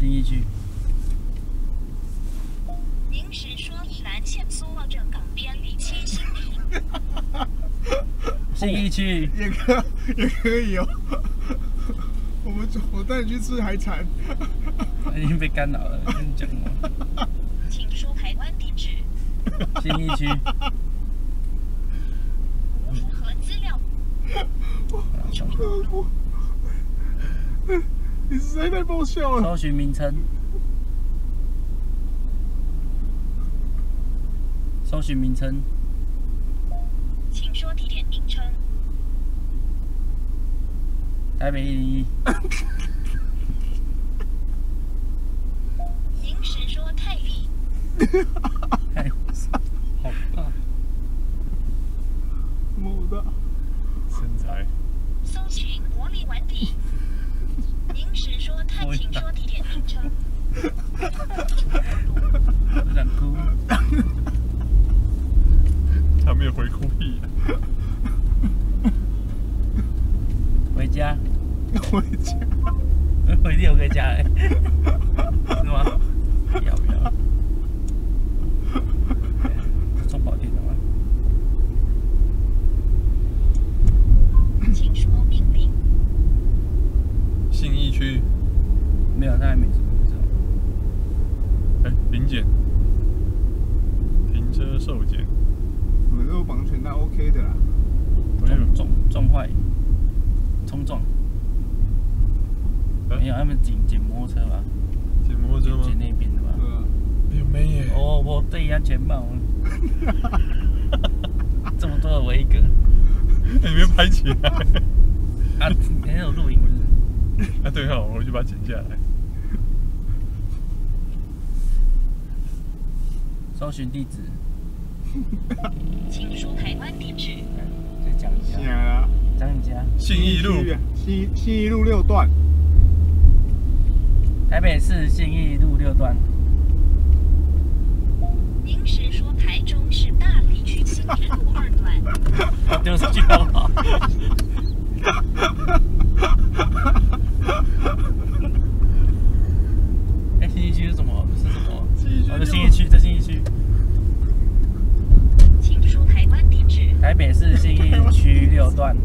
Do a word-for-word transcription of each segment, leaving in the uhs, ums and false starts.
信义区。 您是说宜兰县苏澳镇港边里七星里？ 信义区也可也可以哦。我们我带你去吃海产。 已经被干扰了，跟你讲吗？ 请说台湾地址。 信义区。 无符合资料。 我，你实在太爆笑了。 搜寻名称。搜寻名称。 请说地点名称。 台北一零一。 您是说泰里？ 哎，好大， 么大身材。 搜寻魔力完毕。您是说泰？请说地点名称。 我想哭。 他没有回哭屁、啊。 回家。 回家。 我一定有回家哎、欸，是吗？要不要？中保店的吗？ 请说命令。 信义区。 没有，他还没说。 哎，临检。停车受检。 我们肉绑全套 OK 的啦。 撞撞撞坏，冲撞。没有，他们捡捡摩托车吧？ 捡摩托车吗？ 捡那边的吧？ 对啊。 没有没耶。 哦，我对安全帽。这么多的围格。 你没有拍起来。 啊，没有录影不是？ 啊，对哦，我就把它剪下来。 搜寻地址。 请说台湾地址。 再讲一下。 起来了。 讲一下。 信义路。 信信义路六段。 台北市信义路六段。 您是说台中市大里区新义路二段？ 丢出去好不好？哎，信义区是什么？是什么？哦，这信义区，这信义区。 请说台湾地址。 台北市信义区六段。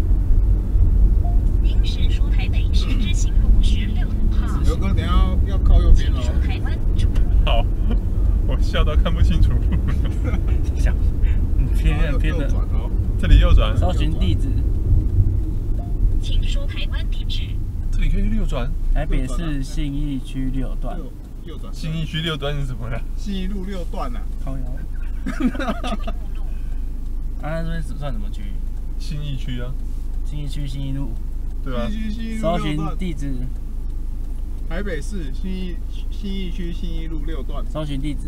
您是说台北市知行路十六号？ 刘哥，等下要要靠右边哦。 请说台湾主路。 好，我笑到看不清楚。 想，你偏的偏的。 这里右转。 搜寻地址。 请说台湾地址。 这里可以右转。 台北市信义区六段。 右转。 信义区六段是什么呀？ 信义路六段呐。 靠腰。啊，那这边算什么区？ 信义区啊。 信义区信义路。 对啊。 搜寻地址。 台北市信义信义区信义路六段。 搜寻地址。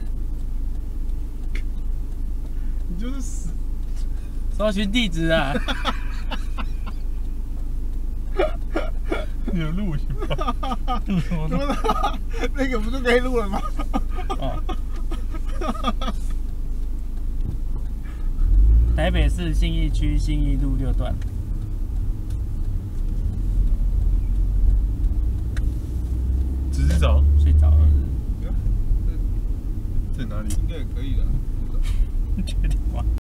你就是死。 搜寻地址啊！ 你有录影吗？ 录什么？ 那个不就可以录了吗？ 哦。台北市信义区信义路六段。 直直走。 睡着了。 在哪里？ 应该也可以的。 你确定吗？